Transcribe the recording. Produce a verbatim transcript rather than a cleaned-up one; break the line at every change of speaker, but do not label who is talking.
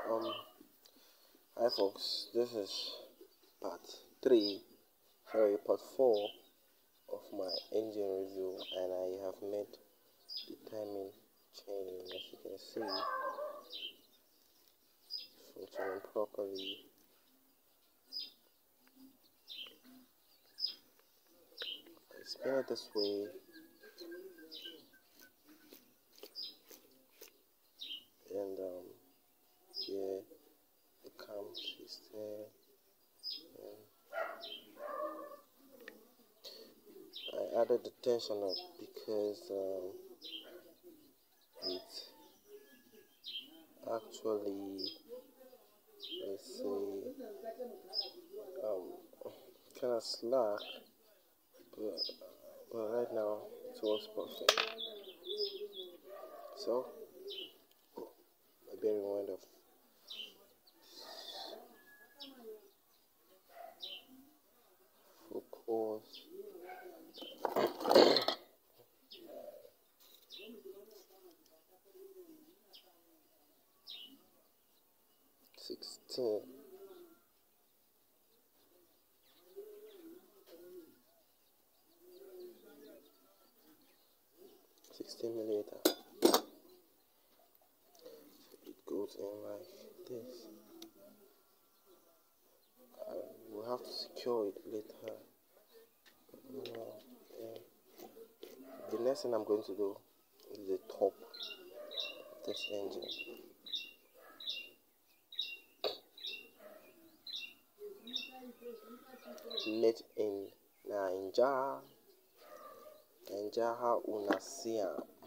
Um, hi folks, this is part three, sorry, part four of my engine review, and I have made the timing chain, as you can see, functioning properly. I spin it this way, and um, yeah, the cam is there. I added the tension up because um, it actually, let's say, um, kind of slack, but, but right now it works perfect. So, my bearing went off. Focus. Sixteen. Sixteen millimeter. It goes in like this. I will have to secure it later. No, yeah. The next thing I'm going to do is the top of this engine. Made in Ninja. Ninja how una see am.